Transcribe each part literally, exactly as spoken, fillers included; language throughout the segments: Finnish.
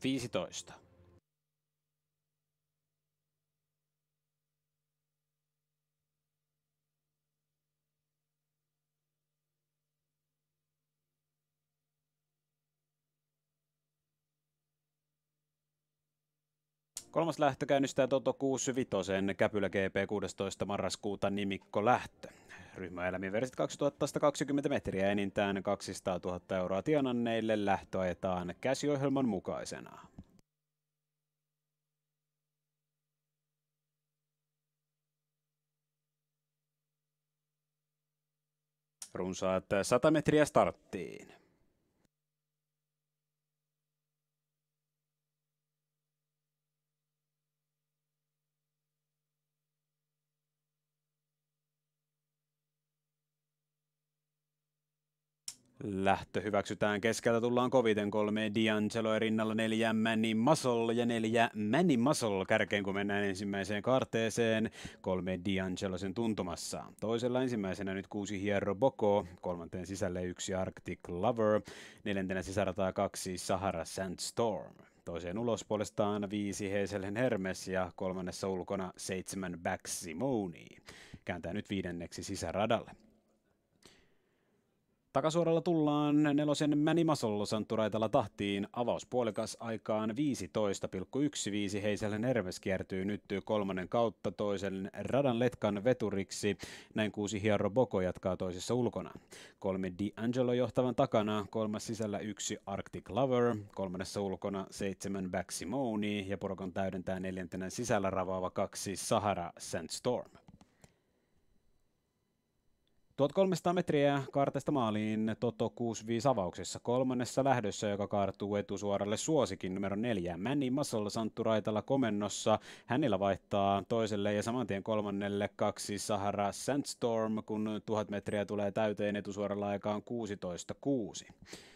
viisitoista. Kolmas lähtö käynnistää Toto kuusikymmentäviisi Käpylä G P kuudestoista marraskuuta nimikko lähtö. Ryhmäelämiin versit kaksituhattakaksikymmentä metriä enintään kaksisataatuhatta euroa tienanneille lähtö ajetaan käsiohjelman mukaisena. Runsaat sata metriä starttiin. Lähtö hyväksytään, keskeltä tullaan koviten kolme D'Angelo ja rinnalla neljä Manny Muscle ja neljä Manny Muscle kärkeen, kun mennään ensimmäiseen kaarteeseen. Kolme D'Angelo sen tuntumassa. Toisella ensimmäisenä nyt kuusi Hierro Boko, kolmanteen sisälle yksi Arctic Lover, neljäntenä sisärataa kaksi Sahara Sandstorm. Toiseen ulos puolestaan viisi Hazelhen Hermes ja kolmannessa ulkona seitsemän Back Simone. Kääntää nyt viidenneksi sisäradalle. Takasuoralla tullaan nelosen Manny Muscle Santturaitalla tahtiin. Avauspuolikas aikaan viisitoista pilkku yksitoista. Hazelhen Hermes kiertyy nyt kolmannen kautta toisen radan letkan veturiksi. Näin kuusi Hierro Boko jatkaa toisessa ulkona. Kolme D'Angelo johtavan takana, kolmas sisällä yksi Arctic Lover, kolmannessa ulkona seitsemän Back Simone ja porukan täydentää neljäntenä sisällä ravaava kaksi Sahara Sandstorm. tuhatkolmesataa metriä kaarteesta maaliin Toto kuusikymmentäviisi avauksessa kolmannessa lähdössä, joka kaartuu etusuoralle suosikin numero neljä Manny Muscle Santturaitalla komennossa. Hänellä vaihtaa toiselle ja samantien kolmannelle kaksi Sahara Sandstorm, kun tuhat metriä tulee täyteen etusuoralla aikaan kuusitoista kuusi.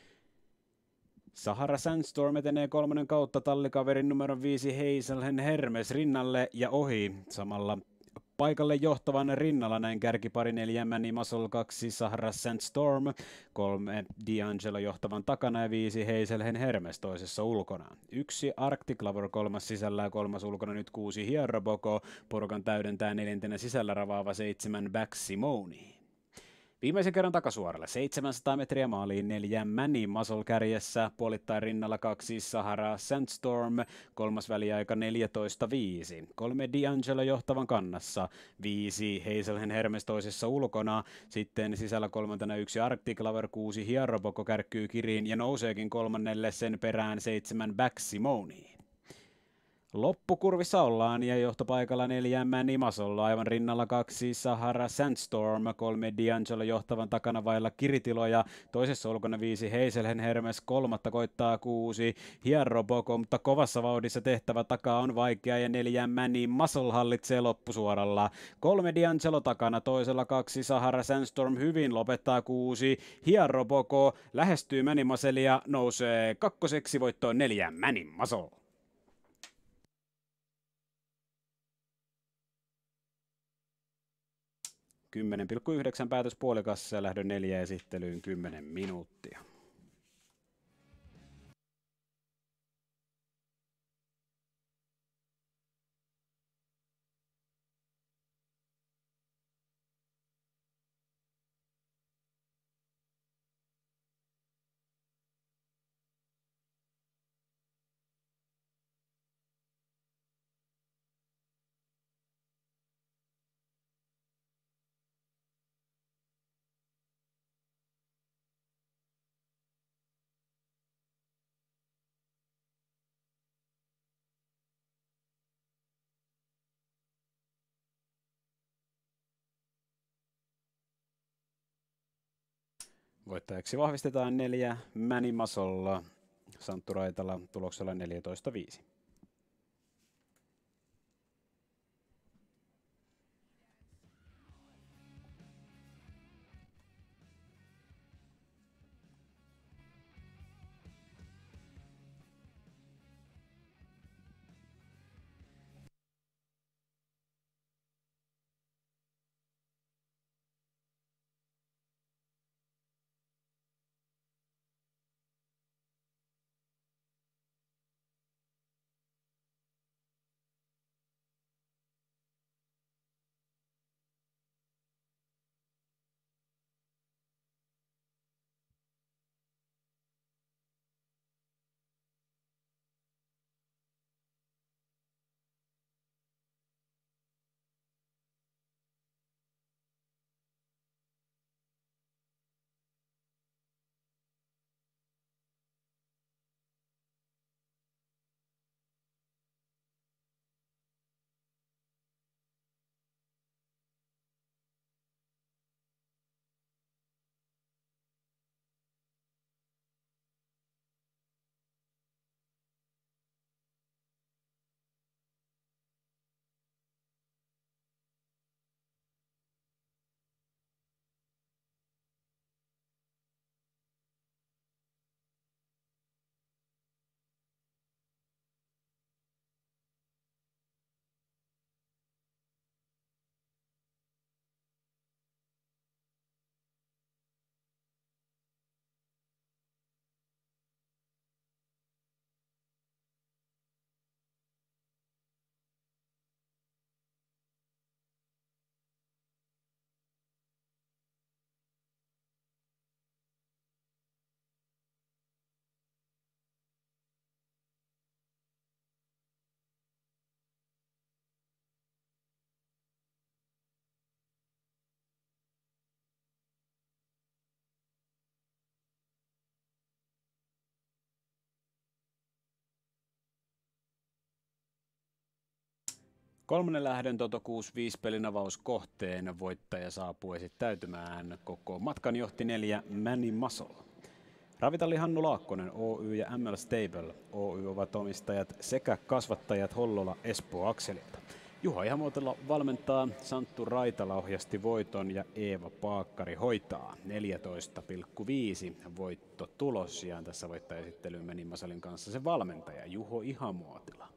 Sahara Sandstorm etenee kolmannen kautta tallikaverin numero viisi Hazelhen Hermes rinnalle ja ohi samalla paikalle johtavan rinnalla näin kärkipari neljä Manny Muscle, kaksi Sahara Sandstorm, kolme D'Angelo johtavan takana ja viisi Hazelhen Hermes toisessa ulkona. Yksi Arctic Lover kolmas sisällä ja kolmas ulkona nyt kuusi Hierro Boko, porukan täydentää neljäntenä sisällä ravaava seitsemän Back Simone. Viimeisen kerran takasuoralle seitsemänsataa metriä maaliin neljä Manny Muscle kärjessä, puolittain rinnalla kaksi Sahara Sandstorm, kolmas väliaika neljätoista viisi. Kolme D'Angelo johtavan kannassa, viisi Hazelhen Hermes toisessa ulkona, sitten sisällä kolmantena yksi Arctic Lover, kuusi Hierro Boko kärkkyy kiriin ja nouseekin kolmannelle sen perään seitsemän Back Simone. Loppukurvissa ollaan ja johtopaikalla neljä Manny Muscle, aivan rinnalla kaksi Sahara Sandstorm, kolme D'Angelo johtavan takana vailla kiritiloja, toisessa ulkona viisi Hazelhen Hermes, kolmatta koittaa kuusi Hierro Boko, mutta kovassa vauhdissa tehtävä takaa on vaikea ja neljä Manny Muscle hallitsee loppusuoralla. Kolme D'Angelo takana, toisella kaksi Sahara Sandstorm hyvin lopettaa kuusi Hierro Boko, lähestyy Manny Muscle ja nousee kakkoseksi voittoon neljä Manny Muscle. kymmenen pilkku yhdeksän päätöspuolikassa ja lähdön neljä esittelyyn kymmenen minuuttia. Voittajaksi vahvistetaan neljä Manny Muscle Santturaitalla tuloksella neljätoista viisi. Kolmannen lähdön Toto kuusikymmentäviisi pelin avauskohteen voittaja saapuu esittäytymään. Koko matkan johti neljä Manny Muscle. Ravitalli Hannu Laakkonen Oy ja M L Stable Oy ovat omistajat sekä kasvattajat Hollola Espoo Akselilta. Juha Ihamuotila valmentaa, Santtu Raitala ohjasti voiton ja Eeva Paakkari hoitaa. neljätoista pilkku viisi voitto tulos ja tässä voittajaesittelyyn meni Masalin kanssa se valmentaja Juho Ihamuotila.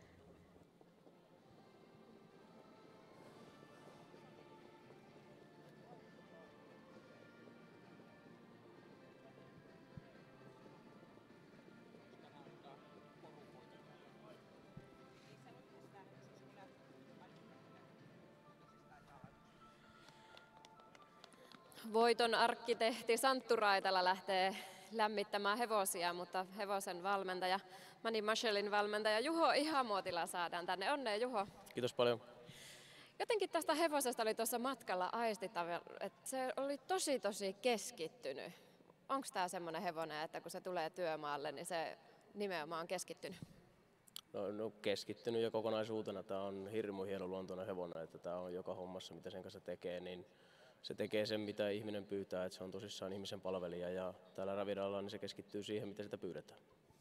Voiton arkkitehti Santtu Raitala lähtee lämmittämään hevosia, mutta hevosen valmentaja, Manny Musclen valmentaja Juho Ihamuotila saadaan tänne. Onnea Juho. Kiitos paljon. Jotenkin tästä hevosesta oli tuossa matkalla aistittava, että se oli tosi tosi keskittynyt. Onko tämä semmoinen hevonen, että kun se tulee työmaalle, niin se nimenomaan on keskittynyt? No, no keskittynyt ja kokonaisuutena tämä on hirmu hieno luontoinen hevonen, että tämä on joka hommassa, mitä sen kanssa tekee, niin se tekee sen, mitä ihminen pyytää, että se on tosissaan ihmisen palvelija ja täällä Ravidalla niin se keskittyy siihen, mitä sitä pyydetään.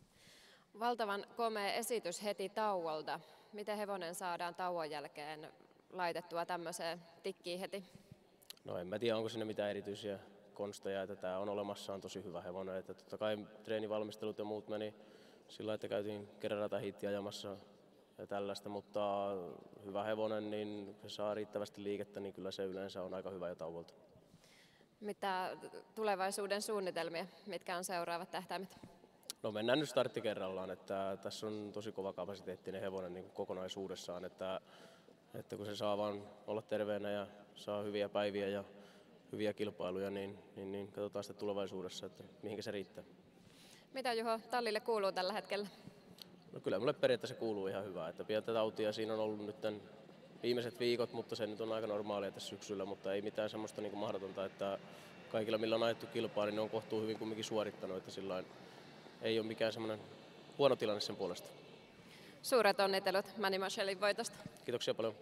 Valtavan komea esitys heti tauolta. Miten hevonen saadaan tauon jälkeen laitettua tämmöiseen tikkiin heti? No en mä tiedä, onko sinne mitään erityisiä konsteja, että tämä on olemassaan tosi hyvä hevonen. Että totta kai treenivalmistelut ja muut meni sillä, että käytiin kerran ratahiittiä ajamassa ja tällaista, mutta hyvä hevonen, niin se saa riittävästi liikettä, niin kyllä se yleensä on aika hyvä jo tauolta. Mitä tulevaisuuden suunnitelmia, mitkä on seuraavat tähtäimet? No mennään nyt startti kerrallaan, että tässä on tosi kova kapasiteettinen hevonen niin kuin kokonaisuudessaan, että, että kun se saa vaan olla terveenä ja saa hyviä päiviä ja hyviä kilpailuja, niin, niin, niin katsotaan sitten tulevaisuudessa, että mihinkä se riittää. Mitä Juho tallille kuuluu tällä hetkellä? No kyllä mulle periaatteessa kuuluu ihan hyvää, että pientä tautia siinä on ollut nyt viimeiset viikot, mutta se nyt on aika normaalia tässä syksyllä, mutta ei mitään semmoista niin kuin mahdotonta, että kaikilla millä on ajettu kilpaa, niin ne on kohtuu hyvin kumminkin suorittanut, että sillain ei ole mikään semmoinen huono tilanne sen puolesta. Suuret onnittelut Manny Musclen voitosta. Kiitoksia paljon.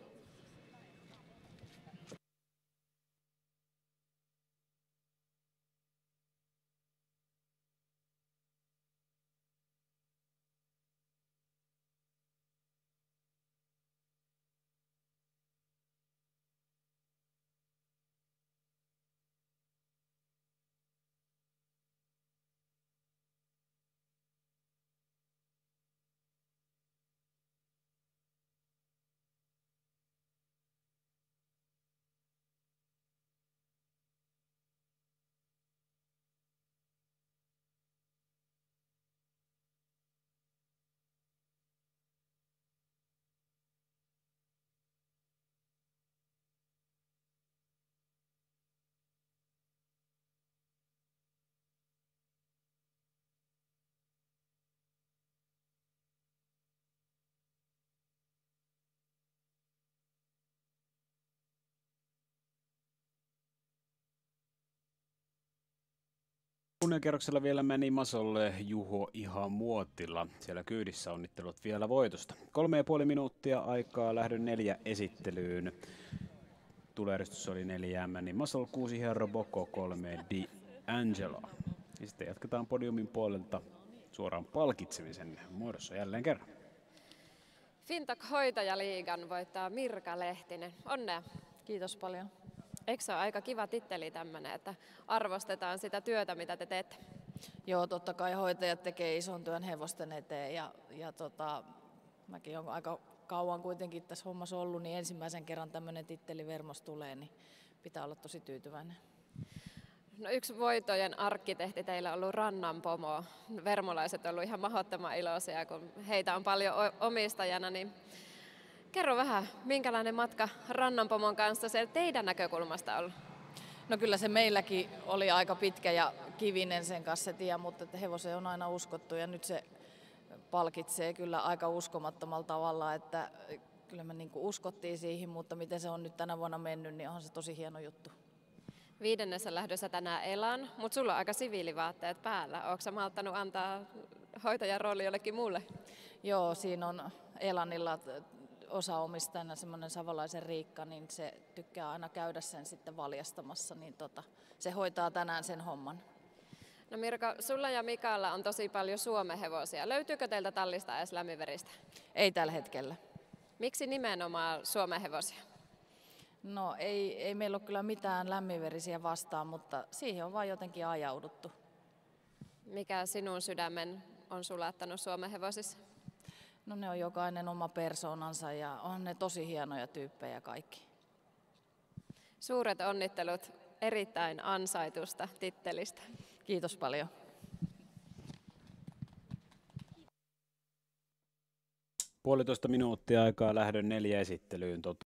Kunniakierroksella vielä meni Masolle Juho Ihamuotila. Siellä kyydissä onnittelut vielä voitosta. Kolme ja puoli minuuttia aikaa lähdön neljä esittelyyn. Tulejärjestys oli neljä Manny Muscle, kuusi Hierro Boko, kolme Di Angelo. Ja sitten jatketaan podiumin puolelta suoraan palkitsemisen muodossa jälleen kerran. Fintak hoitajaliigan voittaa Mirka Lehtinen. Onnea. Kiitos paljon. Eikö se ole aika kiva titteli tämmöinen, että arvostetaan sitä työtä, mitä te teette? Joo, totta kai hoitajat tekee ison työn hevosten eteen ja, ja tota, mäkin olen aika kauan kuitenkin tässä hommassa ollut, niin ensimmäisen kerran tämmöinen titteli Vermos tulee, niin pitää olla tosi tyytyväinen. No yksi voitojen arkkitehti teillä on ollut Rannan pomo. Vermolaiset ovat olleet ihan mahdottoman iloisia, kun heitä on paljon omistajana, niin kerro vähän, minkälainen matka Rannanpomon kanssa se teidän näkökulmasta on ollut? No kyllä se meilläkin oli aika pitkä ja kivinen sen kanssa se tie, mutta että hevosen on aina uskottu ja nyt se palkitsee kyllä aika uskomattomalla tavalla, että kyllä me niin kuin uskottiin siihen, mutta miten se on nyt tänä vuonna mennyt, niin onhan se tosi hieno juttu. Viidennessä lähdössä tänään Elan, mutta sulla on aika siviilivaatteet päällä. Oletko sä malttanut antaa hoitajan rooli jollekin muulle? Joo, siinä on Elanilla osaomistajana semmoinen Savolaisen Riikka, niin se tykkää aina käydä sen sitten valjastamassa, niin tota, se hoitaa tänään sen homman. No Mirka, sulla ja Mikaalla on tosi paljon Suomen-hevosia. Löytyykö teiltä tallista edes lämmiveristä? Ei tällä hetkellä. Miksi nimenomaan Suomen-hevosia? No ei, ei meillä ole kyllä mitään lämminverisiä vastaan, mutta siihen on vaan jotenkin ajauduttu. Mikä sinun sydämen on sulattanut Suomen-hevosissa? No ne on jokainen oma persoonansa ja on ne tosi hienoja tyyppejä kaikki. Suuret onnittelut erittäin ansaitusta tittelistä. Kiitos paljon. Puolitoista minuuttia aikaa lähdön neljä esittelyyn.